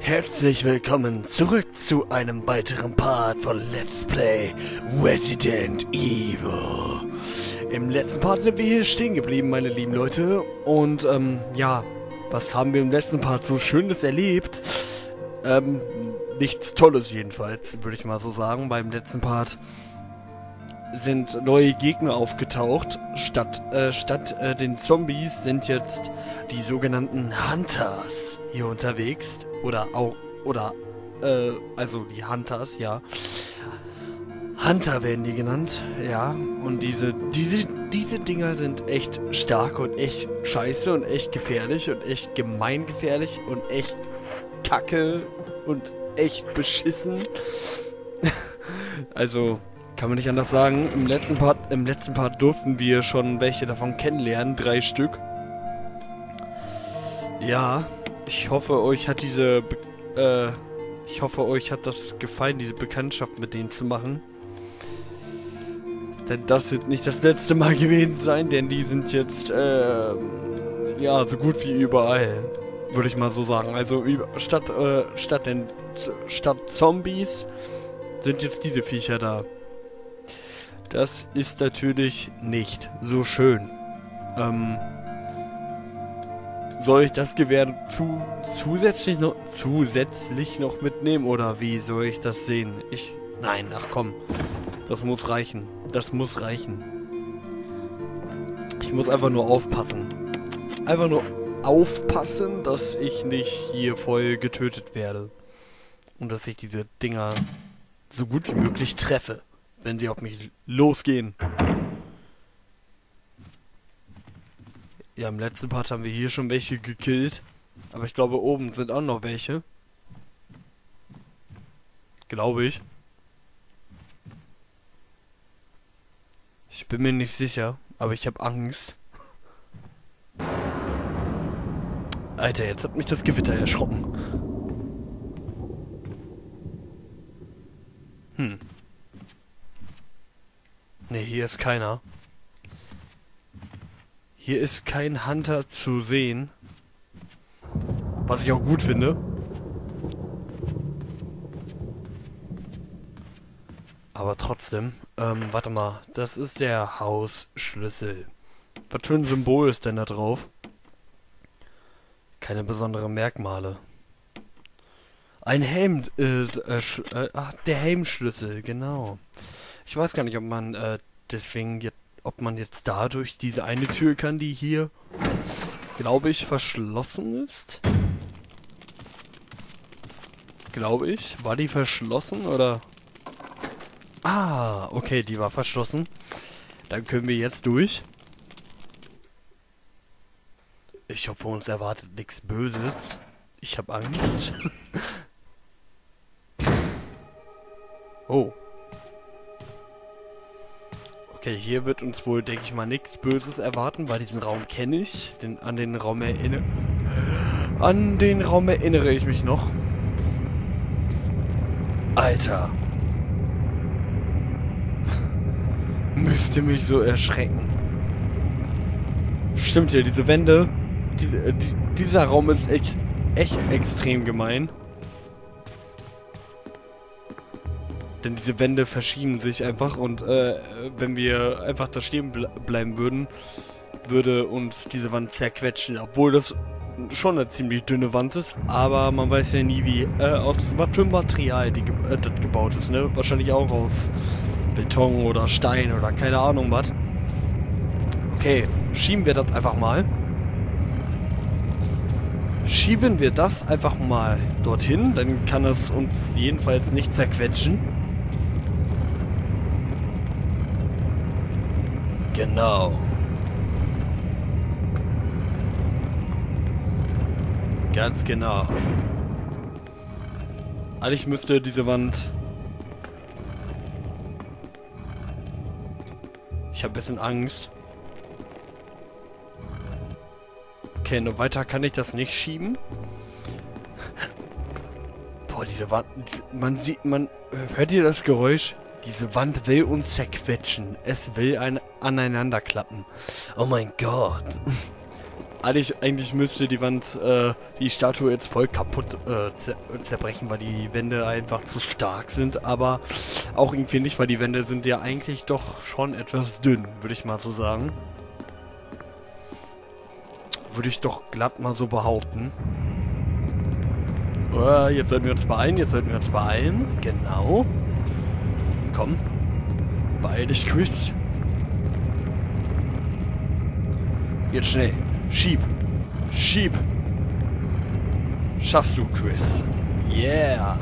Herzlich willkommen zurück zu einem weiteren Part von Let's Play Resident Evil. Im letzten Part sind wir hier stehen geblieben, meine lieben Leute. Und, ja, was haben wir im letzten Part so Schönes erlebt? Nichts Tolles jedenfalls, würde ich mal so sagen. Beim letzten Part sind neue Gegner aufgetaucht. Statt den Zombies sind jetzt die sogenannten Hunters hier unterwegs. Also die Hunters, ja. Hunter werden die genannt, ja. Und diese Dinger sind echt stark und echt scheiße und echt gefährlich und echt gemeingefährlich und echt kacke und echt beschissen. Also, kann man nicht anders sagen. Im letzten Part durften wir schon welche davon kennenlernen, 3 Stück. Ja, ich hoffe, euch hat das gefallen, diese Bekanntschaft mit denen zu machen. Denn das wird nicht das letzte Mal gewesen sein, denn die sind jetzt, ja, so gut wie überall. Würde ich mal so sagen. Also, statt Zombies sind jetzt diese Viecher da. Das ist natürlich nicht so schön. Soll ich das Gewehr zusätzlich noch mitnehmen oder wie soll ich das sehen? Nein, ach komm. Das muss reichen. Das muss reichen. Ich muss einfach nur aufpassen. Einfach nur aufpassen, dass ich nicht hier voll getötet werde. Und dass ich diese Dinger so gut wie möglich treffe, wenn sie auf mich losgehen. Ja, im letzten Part haben wir hier schon welche gekillt. Aber ich glaube, oben sind auch noch welche. Glaube ich. Ich bin mir nicht sicher, aber ich habe Angst. Alter, jetzt hat mich das Gewitter erschrocken. Ne, hier ist keiner. Hier ist kein Hunter zu sehen. Was ich auch gut finde. Aber trotzdem. Warte mal. Das ist der Hausschlüssel. Was für ein Symbol ist denn da drauf? Keine besonderen Merkmale. Ein Helm ist, der Helmschlüssel, genau. Ich weiß gar nicht, ob man, ob man jetzt dadurch diese eine Tür kann, die hier, glaube ich, verschlossen ist. Glaube ich. War die verschlossen, oder? Ah, okay, die war verschlossen. Dann können wir jetzt durch. Ich hoffe, uns erwartet nichts Böses. Ich habe Angst. Oh. Okay, hier wird uns wohl, denke ich mal, nichts Böses erwarten, weil diesen Raum kenne ich. An den Raum erinnere ich mich noch. Alter. Müsste mich so erschrecken. Stimmt ja, diese Wände. Dieser Raum ist echt extrem gemein. Denn diese Wände verschieben sich einfach und wenn wir einfach da stehen bleiben würden, würde uns diese Wand zerquetschen. Obwohl das schon eine ziemlich dünne Wand ist, aber man weiß ja nie, wie aus was für Material das gebaut ist, ne? Wahrscheinlich auch aus Beton oder Stein oder keine Ahnung was. Okay, schieben wir das einfach mal. Schieben wir das einfach mal dorthin, dann kann es uns jedenfalls nicht zerquetschen. Genau. Ganz genau. Eigentlich müsste diese Wand... Ich habe ein bisschen Angst. Okay, nur weiter kann ich das nicht schieben. Boah, diese Wand... Hört ihr das Geräusch? Diese Wand will uns zerquetschen. Es will aneinander klappen. Oh mein Gott. Eigentlich müsste die Wand, die Statue jetzt voll kaputt zerbrechen, weil die Wände einfach zu stark sind, aber auch irgendwie nicht, weil die Wände sind ja eigentlich doch schon etwas dünn, würde ich mal so sagen. Würde ich doch glatt mal so behaupten. Jetzt sollten wir uns beeilen, genau. Komm, beeil dich, Chris. Jetzt schnell. Schieb. Schieb. Schaffst du, Chris. Yeah.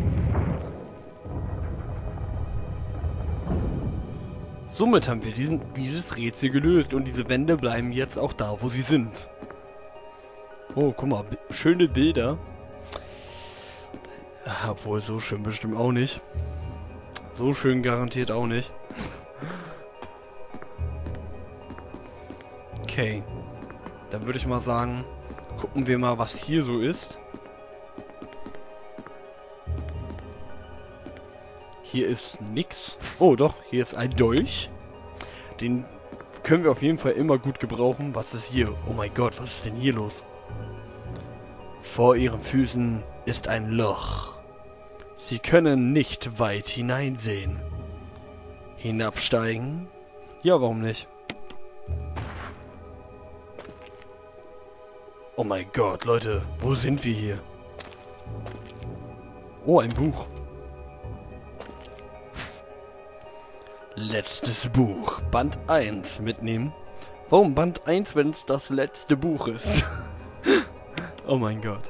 Somit haben wir dieses Rätsel gelöst und diese Wände bleiben jetzt auch da, wo sie sind. Oh, guck mal, schöne Bilder. Obwohl, so schön bestimmt auch nicht. So schön garantiert auch nicht. Okay. Dann würde ich mal sagen, gucken wir mal, was hier so ist. Hier ist nix. Oh doch, hier ist ein Dolch. Den können wir auf jeden Fall immer gut gebrauchen. Was ist hier? Oh mein Gott, was ist denn hier los? Vor ihren Füßen ist ein Loch. Sie können nicht weit hineinsehen. Hinabsteigen? Ja, warum nicht? Oh mein Gott, Leute, wo sind wir hier? Oh, ein Buch. Letztes Buch. Band 1 mitnehmen. Warum Band 1, wenn es das letzte Buch ist? Oh mein Gott.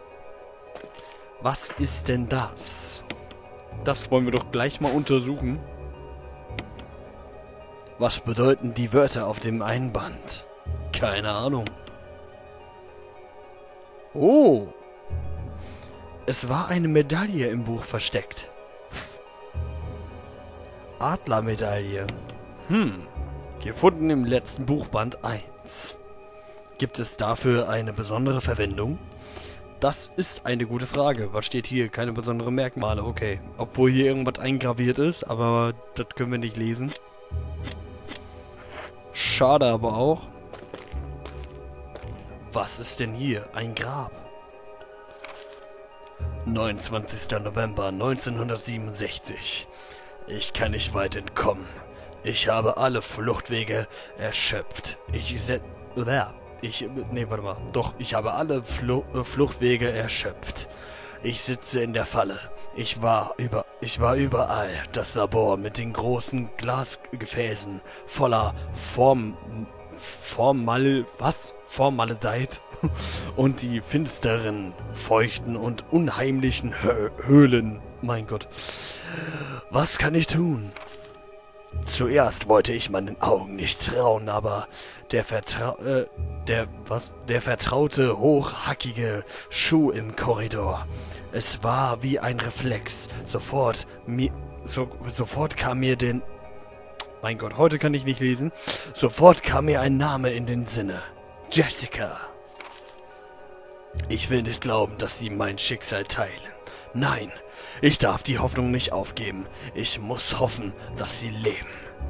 Was ist denn das? Das wollen wir doch gleich mal untersuchen. Was bedeuten die Wörter auf dem Einband? Keine Ahnung. Oh. Es war eine Medaille im Buch versteckt. Adlermedaille. Gefunden im letzten Buchband 1. Gibt es dafür eine besondere Verwendung? Das ist eine gute Frage. Was steht hier? Keine besonderen Merkmale. Okay. Obwohl hier irgendwas eingraviert ist, aber das können wir nicht lesen. Schade aber auch. Was ist denn hier? Ein Grab. 29. November 1967. Ich kann nicht weit entkommen. Ich habe alle Fluchtwege erschöpft. Ich habe alle Fluchtwege erschöpft. Ich sitze in der Falle. Ich war überall. Das Labor mit den großen Glasgefäßen voller Formaldehyd und die finsteren, feuchten und unheimlichen Höhlen. Mein Gott. Was kann ich tun? Zuerst wollte ich meinen Augen nicht trauen, aber der vertraute, hochhackige Schuh im Korridor. Es war wie ein Reflex. Sofort kam mir Mein Gott, heute kann ich nicht lesen. Sofort kam mir ein Name in den Sinne. Jessica. Ich will nicht glauben, dass sie mein Schicksal teilen. Nein, ich darf die Hoffnung nicht aufgeben. Ich muss hoffen, dass sie leben.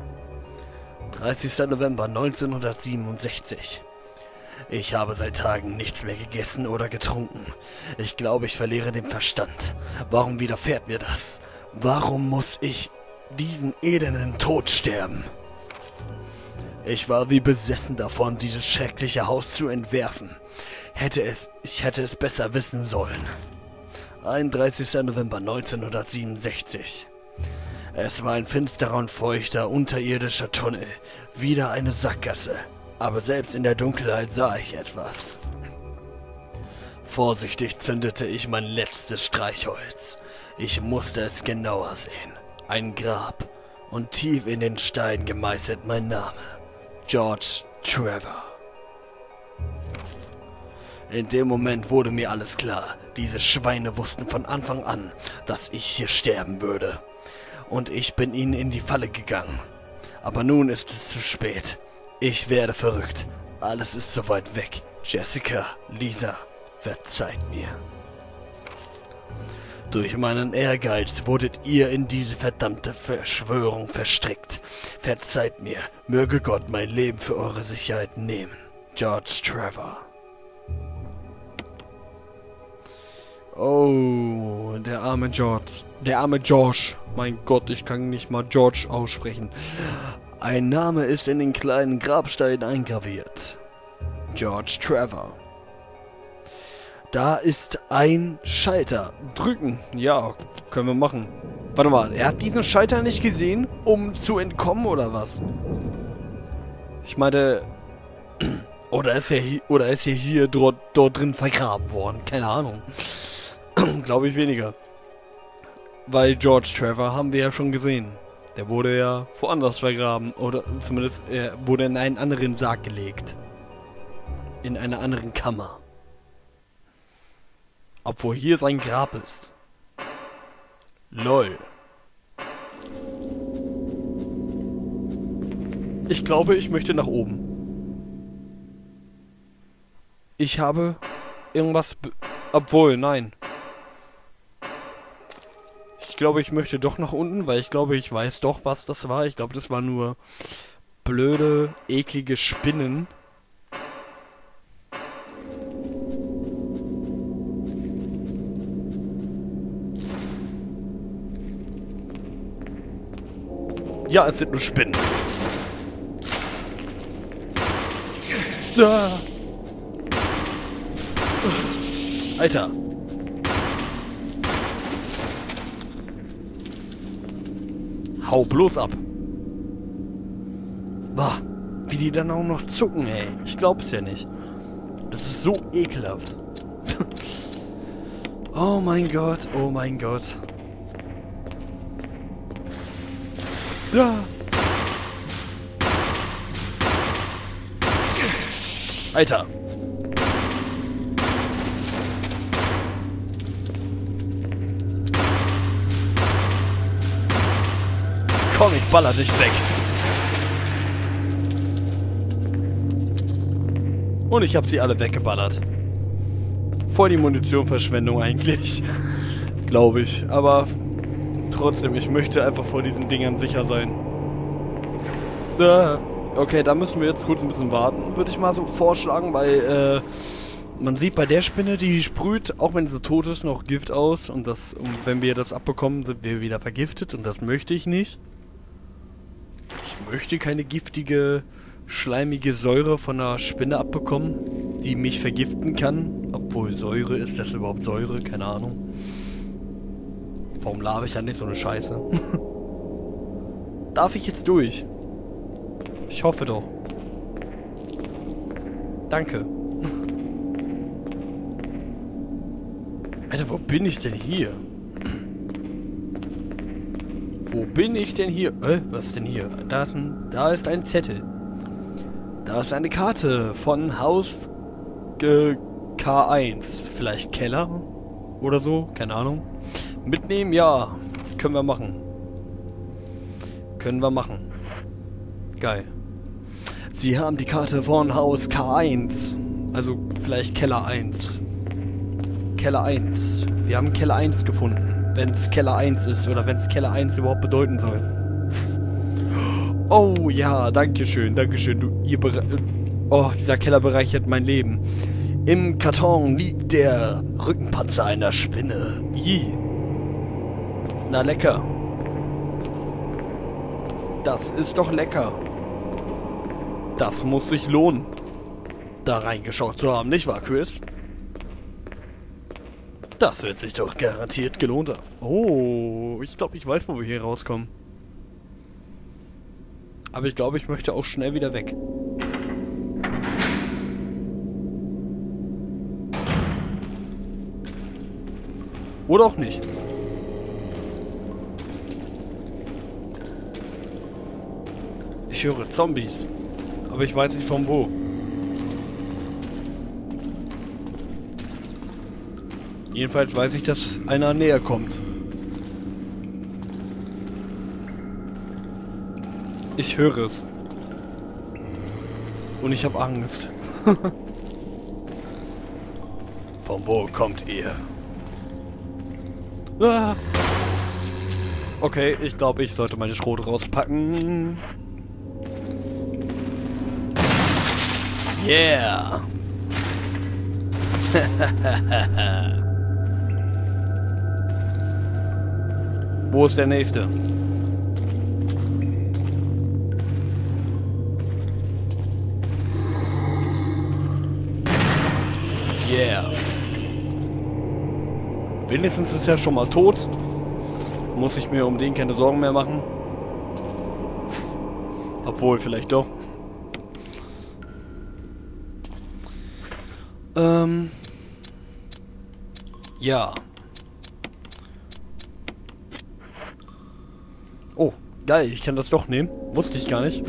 30. November 1967. Ich habe seit Tagen nichts mehr gegessen oder getrunken. Ich glaube, ich verliere den Verstand. Warum widerfährt mir das? Warum muss ich diesen elenden Tod sterben? Ich war wie besessen davon, dieses schreckliche Haus zu entwerfen. Ich hätte es besser wissen sollen. 31. November 1967. Es war ein finsterer und feuchter, unterirdischer Tunnel. Wieder eine Sackgasse. Aber selbst in der Dunkelheit sah ich etwas. Vorsichtig zündete ich mein letztes Streichholz. Ich musste es genauer sehen. Ein Grab. Und tief in den Stein gemeißelt mein Name. George Trevor. In dem Moment wurde mir alles klar. Diese Schweine wussten von Anfang an, dass ich hier sterben würde. Und ich bin ihnen in die Falle gegangen. Aber nun ist es zu spät. Ich werde verrückt. Alles ist so weit weg. Jessica, Lisa, verzeiht mir. Durch meinen Ehrgeiz wurdet ihr in diese verdammte Verschwörung verstrickt. Verzeiht mir. Möge Gott mein Leben für eure Sicherheit nehmen. George Trevor. Oh, der arme George. Der arme George. Mein Gott, ich kann nicht mal George aussprechen. Ein Name ist in den kleinen Grabstein eingraviert. George Trevor. Da ist ein Schalter. Drücken. Ja, können wir machen. Warte mal, er hat diesen Schalter nicht gesehen, um zu entkommen oder was? Ich meine... Oder ist er hier dort drin vergraben worden? Keine Ahnung. Glaube ich weniger. Weil George Trevor haben wir ja schon gesehen. Der wurde ja woanders vergraben. Oder zumindest er wurde in einen anderen Sarg gelegt. In einer anderen Kammer. Obwohl hier sein Grab ist. LOL. Ich glaube, ich möchte nach oben. Ich habe irgendwas... Obwohl, nein. Ich glaube, ich möchte doch nach unten, weil ich glaube, ich weiß doch, was das war. Ich glaube, das war nur blöde, eklige Spinnen. Ja, es sind nur Spinnen. Ah. Alter. Hau bloß ab. Bah, wie die dann auch noch zucken, ey. Ich glaub's ja nicht. Das ist so ekelhaft. Oh mein Gott, oh mein Gott. Ja. Alter. Komm, ich baller dich weg. Und ich habe sie alle weggeballert. Voll die Munitionverschwendung eigentlich. Glaube ich. Aber trotzdem, ich möchte einfach vor diesen Dingern sicher sein. Okay, da müssen wir jetzt kurz ein bisschen warten, würde ich mal so vorschlagen, weil man sieht bei der Spinne, die sprüht, auch wenn sie tot ist, noch Gift aus. Und wenn wir das abbekommen, sind wir wieder vergiftet. Und das möchte ich nicht. Ich möchte keine giftige, schleimige Säure von einer Spinne abbekommen, die mich vergiften kann. Obwohl Säure, ist das überhaupt Säure? Keine Ahnung. Warum laber ich ja nicht so eine Scheiße? Darf ich jetzt durch? Ich hoffe doch. Danke. Alter, wo bin ich denn hier? Wo bin ich denn hier? Was ist denn hier? Da ist ein Zettel. Da ist eine Karte von Haus K1. Vielleicht Keller? Oder so? Keine Ahnung. Mitnehmen? Ja. Können wir machen. Können wir machen. Geil. Sie haben die Karte von Haus K1. Also vielleicht Keller 1. Keller 1. Wir haben Keller 1 gefunden. Wenn es Keller 1 ist oder wenn es Keller 1 überhaupt bedeuten soll. Oh ja, dankeschön, dankeschön. Oh, dieser Keller bereichert mein Leben. Im Karton liegt der Rückenpanzer einer Spinne. Ih. Na lecker. Das ist doch lecker. Das muss sich lohnen, da reingeschaut zu haben, nicht wahr, Chris? Das wird sich doch garantiert gelohnt haben. Oh, ich glaube, ich weiß, wo wir hier rauskommen. Aber ich glaube, ich möchte auch schnell wieder weg. Oder auch nicht. Ich höre Zombies. Aber ich weiß nicht von wo. Jedenfalls weiß ich, dass einer näher kommt. Ich höre es. Und ich habe Angst. Von wo kommt ihr? Ah. Okay, ich glaube, ich sollte meine Schrot rauspacken. Yeah! Wo ist der nächste? Yeah. Wenigstens ist er schon mal tot. Muss ich mir um den keine Sorgen mehr machen. Obwohl, vielleicht doch. Ja. Oh, geil, ich kann das doch nehmen. Wusste ich gar nicht.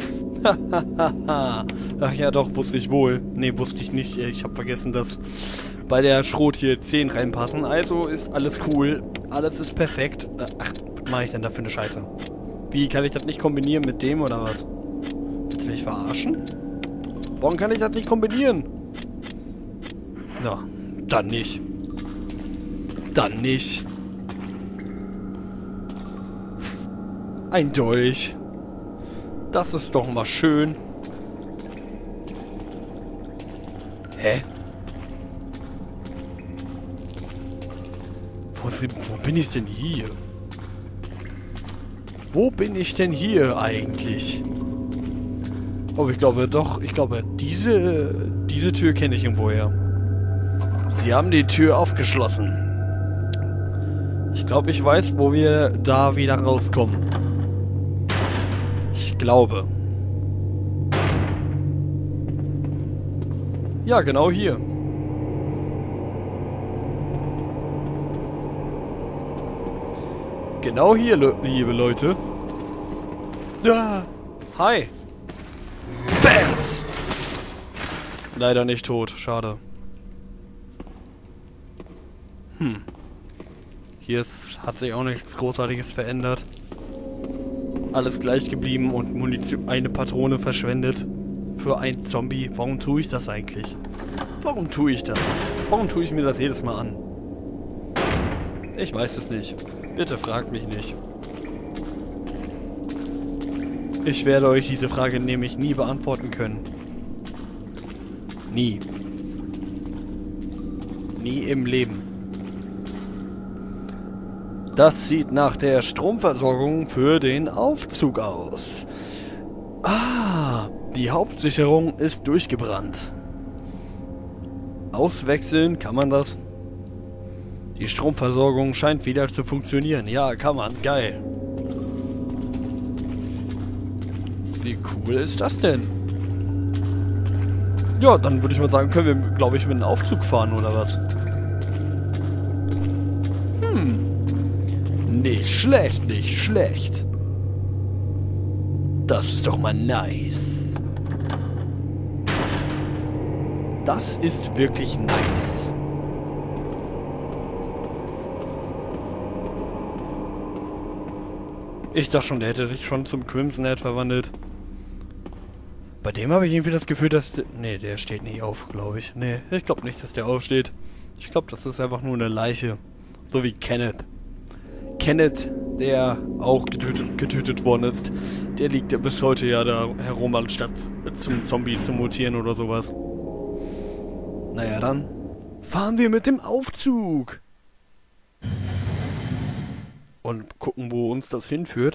Ach ja, doch, wusste ich wohl. Nee, wusste ich nicht. Ich habe vergessen, dass bei der Schrot hier 10 reinpassen. Also ist alles cool. Alles ist perfekt. Ach, was mache ich denn da für eine Scheiße? Wie, kann ich das nicht kombinieren mit dem oder was? Willst du mich verarschen? Warum kann ich das nicht kombinieren? Na, dann nicht. Dann nicht. Ein Dolch. Das ist doch mal schön. Hä? Wo bin ich denn hier? Wo bin ich denn hier eigentlich? Oh, ich glaube doch. Ich glaube, diese Tür kenne ich irgendwoher. Sie haben die Tür aufgeschlossen. Ich glaube, ich weiß, wo wir da wieder rauskommen. Ich glaube. Ja, genau hier. Genau hier, liebe Leute. Ja. Hi. Bams. Leider nicht tot. Schade. Hier hat sich auch nichts Großartiges verändert. Alles gleich geblieben und Munition, eine Patrone verschwendet für einen Zombie. Warum tue ich das eigentlich? Warum tue ich das? Warum tue ich mir das jedes Mal an? Ich weiß es nicht. Bitte fragt mich nicht. Ich werde euch diese Frage nämlich nie beantworten können. Nie. Nie im Leben. Das sieht nach der Stromversorgung für den Aufzug aus. Ah, die Hauptsicherung ist durchgebrannt. Auswechseln, kann man das? Die Stromversorgung scheint wieder zu funktionieren. Ja, kann man. Geil. Wie cool ist das denn? Ja, dann würde ich mal sagen, können wir, glaube ich, mit einem Aufzug fahren, oder was? Nicht schlecht, nicht schlecht. Das ist doch mal nice. Das ist wirklich nice. Ich dachte schon, der hätte sich schon zum Crimson Head verwandelt. Bei dem habe ich irgendwie das Gefühl, dass... Nee, der steht nicht auf, glaube ich. Nee, ich glaube nicht, dass der aufsteht. Ich glaube, das ist einfach nur eine Leiche. So wie Kenneth. Kenneth, der auch getötet worden ist, der liegt ja bis heute ja da herum, anstatt zum Zombie zu mutieren oder sowas. Naja, dann fahren wir mit dem Aufzug. Und gucken, wo uns das hinführt.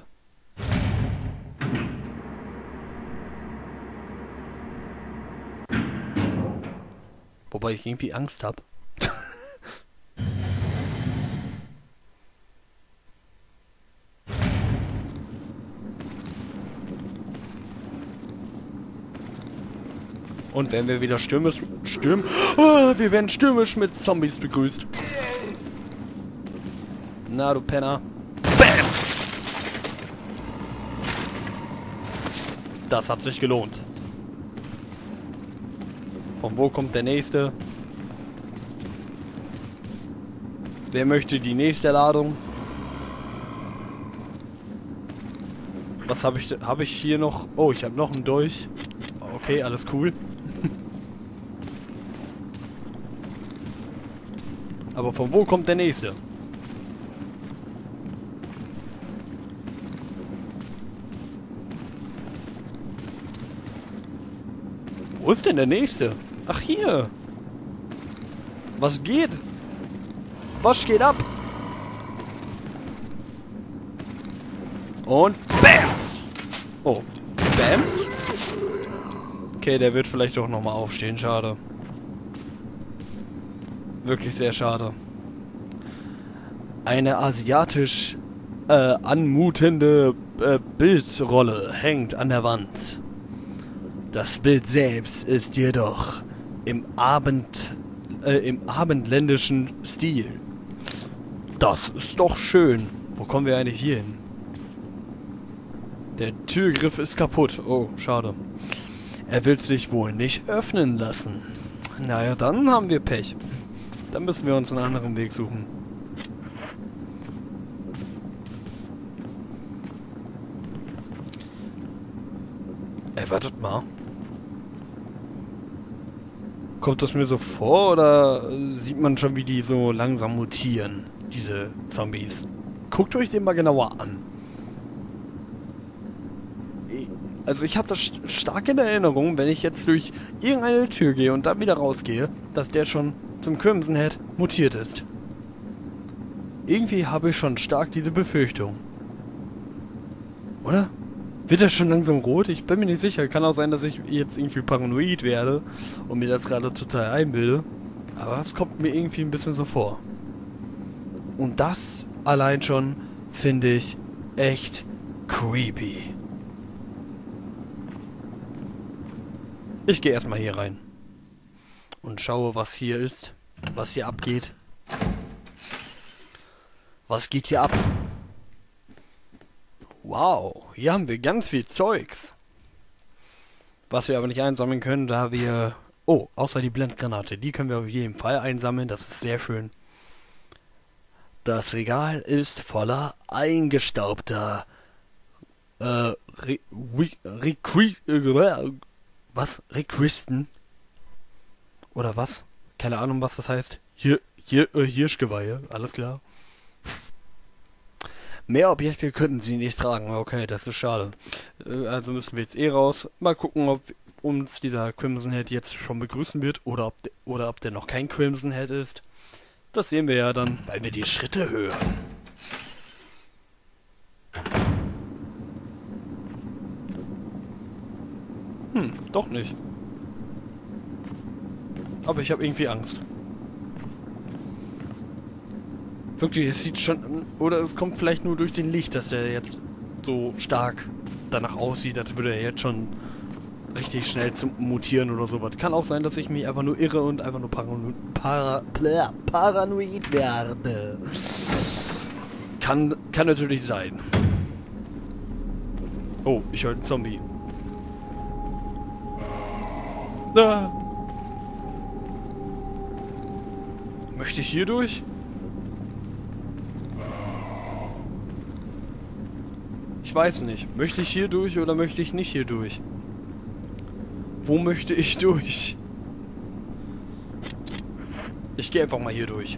Wobei ich irgendwie Angst habe. Und wenn wir wieder wir werden stürmisch mit Zombies begrüßt. Na, du Penner. Bam! Das hat sich gelohnt. Von wo kommt der nächste? Wer möchte die nächste Ladung? Was habe ich? Habe ich hier noch? Oh, ich habe noch einen Dolch. Okay, alles cool. Aber von wo kommt der nächste? Wo ist denn der nächste? Ach, hier. Was geht? Was geht ab? Und BAMS! Oh, BAMS? Okay, der wird vielleicht doch nochmal aufstehen. Schade. Wirklich sehr schade. Eine asiatisch anmutende Bildrolle hängt an der Wand. Das Bild selbst ist jedoch im abendländischen Stil. Das ist doch schön. Wo kommen wir eigentlich hier hin? Der Türgriff ist kaputt. Oh, schade. Er will sich wohl nicht öffnen lassen. Naja, dann haben wir Pech. Dann müssen wir uns einen anderen Weg suchen. Ey, wartet mal. Kommt das mir so vor oder sieht man schon, wie die so langsam mutieren, diese Zombies? Guckt euch den mal genauer an. Also ich habe das stark in Erinnerung, wenn ich jetzt durch irgendeine Tür gehe und dann wieder rausgehe, dass der schon zum Crimson Head mutiert ist. Irgendwie habe ich schon stark diese Befürchtung. Oder? Wird er schon langsam rot? Ich bin mir nicht sicher. Kann auch sein, dass ich jetzt irgendwie paranoid werde und mir das gerade total einbilde. Aber es kommt mir irgendwie ein bisschen so vor. Und das allein schon finde ich echt creepy. Ich gehe erstmal hier rein. Und schaue, was hier ist. Was hier abgeht. Was geht hier ab? Wow, hier haben wir ganz viel Zeugs. Was wir aber nicht einsammeln können, da wir... Oh, außer die Blendgranate. Die können wir auf jeden Fall einsammeln. Das ist sehr schön. Das Regal ist voller eingestaubter... was? Requisten? Oder was? Keine Ahnung, was das heißt. Hirschgeweihe. Alles klar. Mehr Objekte könnten sie nicht tragen. Okay, das ist schade. Also müssen wir jetzt raus. Mal gucken, ob uns dieser Crimson Head jetzt schon begrüßen wird oder ob der noch kein Crimson Head ist. Das sehen wir ja dann, weil wir die Schritte hören. Doch nicht. Aber ich habe irgendwie Angst. Wirklich, es sieht schon... Oder es kommt vielleicht nur durch den Licht, dass er jetzt so stark danach aussieht, als würde er jetzt schon richtig schnell zum Mutieren oder sowas. Kann auch sein, dass ich mich einfach nur irre und einfach nur paranoid werde. Kann natürlich sein. Oh, ich höre einen Zombie. Ah. Möchte ich hier durch? Ich weiß nicht. Möchte ich hier durch oder möchte ich nicht hier durch? Wo möchte ich durch? Ich gehe einfach mal hier durch.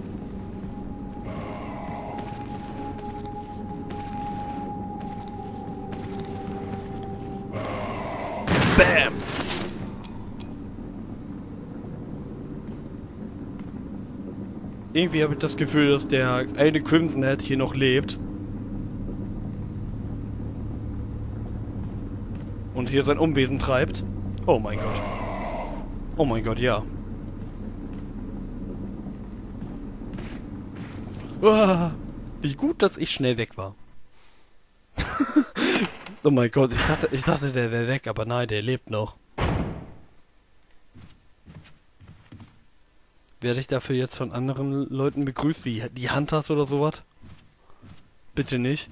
Bams! Irgendwie habe ich das Gefühl, dass der eine Crimson Head hier noch lebt. Und hier sein Unwesen treibt. Oh mein Gott. Oh mein Gott, ja. Ah, wie gut, dass ich schnell weg war. Oh mein Gott, ich dachte, der wäre weg, aber nein, der lebt noch. Werde ich dafür jetzt von anderen Leuten begrüßt, wie die Hunters oder sowas? Bitte nicht.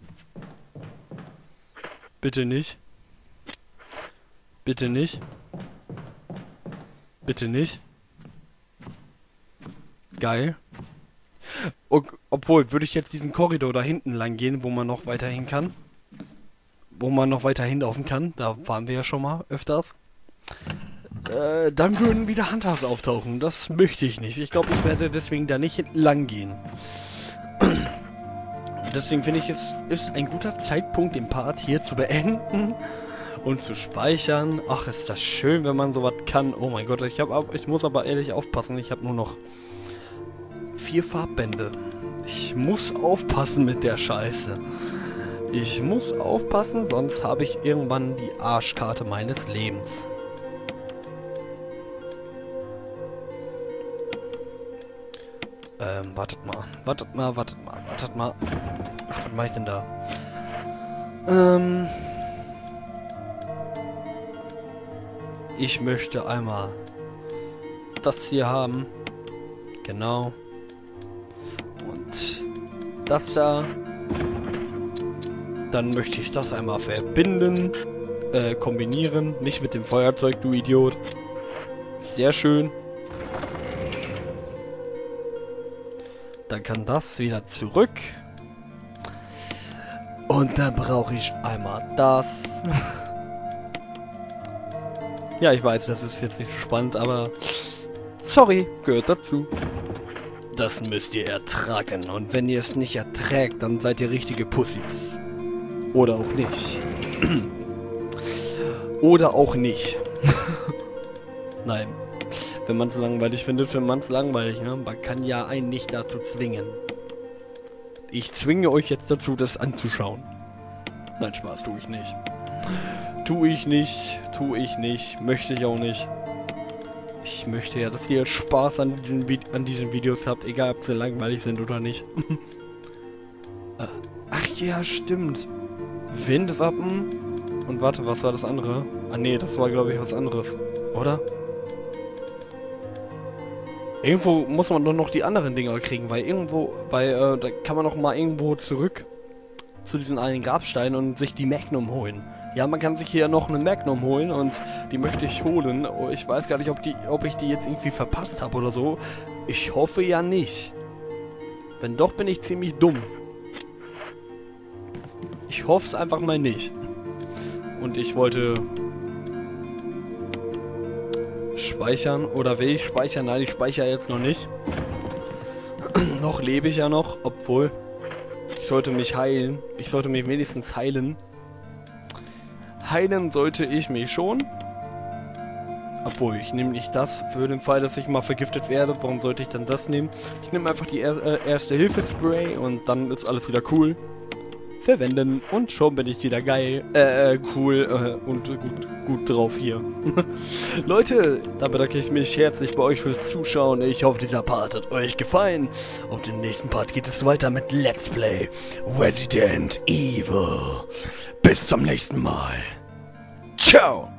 Bitte nicht. Bitte nicht. Bitte nicht. Geil. Obwohl, würde ich jetzt diesen Korridor da hinten lang gehen, wo man noch weiterhin kann. Wo man noch weiter hinlaufen kann. Da waren wir ja schon mal öfters. Dann würden wieder Hunters auftauchen. Das möchte ich nicht. Ich glaube, ich werde deswegen da nicht lang gehen. Deswegen finde ich, es ist ein guter Zeitpunkt, den Part hier zu beenden. und zu speichern. Ach, ist das schön, wenn man sowas kann. Oh mein Gott, ich muss aber ehrlich aufpassen. Ich habe nur noch 4 Farbbände. Ich muss aufpassen mit der Scheiße. Ich muss aufpassen, sonst habe ich irgendwann die Arschkarte meines Lebens. Wartet mal. Ach, was mache ich denn da? Ich möchte einmal das hier haben. Genau. Und das da. Dann möchte ich das einmal verbinden. Kombinieren. Nicht mit dem Feuerzeug, du Idiot. Sehr schön. Dann kann das wieder zurück. Und dann brauche ich einmal das. Ja, ich weiß, das ist jetzt nicht so spannend, aber sorry, gehört dazu. Das müsst ihr ertragen. Und wenn ihr es nicht erträgt, dann seid ihr richtige Pussys. Oder auch nicht. Oder auch nicht. Nein. Wenn man es langweilig findet, findet man es langweilig, ne? Man kann ja einen nicht dazu zwingen. Ich zwinge euch jetzt dazu, das anzuschauen. Nein, Spaß, tue ich nicht. Tue ich nicht. Möchte ich auch nicht. Ich möchte ja, dass ihr Spaß an diesen Videos habt, egal ob sie langweilig sind oder nicht. Ach ja, stimmt. Windwappen. Und warte, was war das andere? Ah nee, das war glaube ich was anderes. Oder? Irgendwo muss man doch noch die anderen Dinger kriegen, weil da kann man noch mal irgendwo zurück zu diesen einen Grabsteinen und sich die Magnum holen. Ja, man kann sich hier noch eine Magnum holen und die möchte ich holen. Oh, ich weiß gar nicht, ob ich die jetzt irgendwie verpasst habe oder so. Ich hoffe ja nicht. Wenn doch, bin ich ziemlich dumm. Ich hoffe es einfach mal nicht. Und ich wollte speichern, oder will ich speichern? Nein, ich speichere jetzt noch nicht. Noch lebe ich ja noch, obwohl ich sollte mich heilen. Ich sollte mich wenigstens heilen. Heilen sollte ich mich schon. Obwohl, ich nehme nicht das für den Fall, dass ich mal vergiftet werde. Warum sollte ich dann das nehmen? Ich nehme einfach die Erste-Hilfe-Spray und dann ist alles wieder cool. Verwenden und schon bin ich wieder geil, cool und gut drauf hier. Leute, da bedanke ich mich herzlich bei euch fürs Zuschauen. Ich hoffe, dieser Part hat euch gefallen. Und im nächsten Part geht es weiter mit Let's Play Resident Evil. Bis zum nächsten Mal. Ciao!